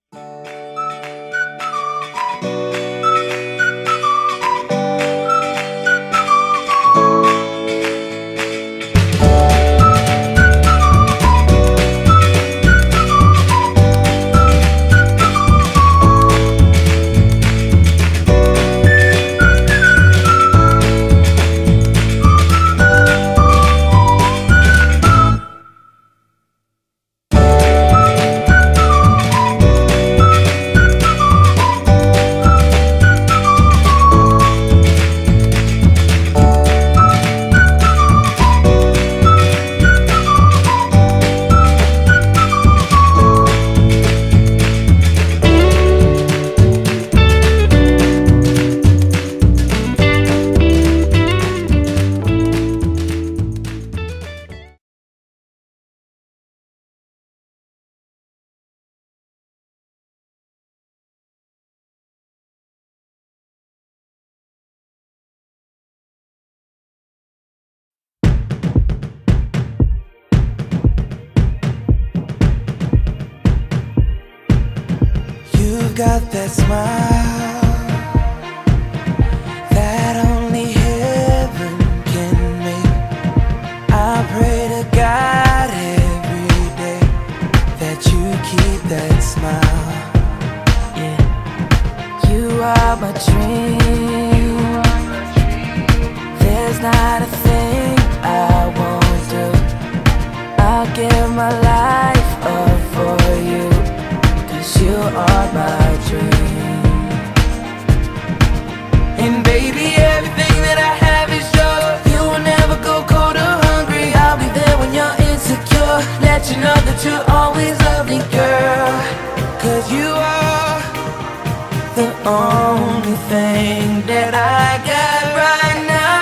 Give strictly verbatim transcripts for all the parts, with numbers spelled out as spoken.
Got that smile that only heaven can make. I pray to God every day that you keep that smile. Yeah, you are my dream. There's not a thing I won't do. I'll give my life up for you, 'cause you are my dream. And baby, everything that I have is yours. You will never go cold or hungry. I'll be there when you're insecure. Let you know that you're always lovely, girl. 'Cause you are the only thing that I got right now.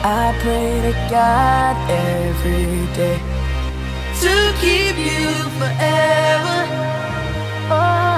I pray to God every day to keep you forever. Oh.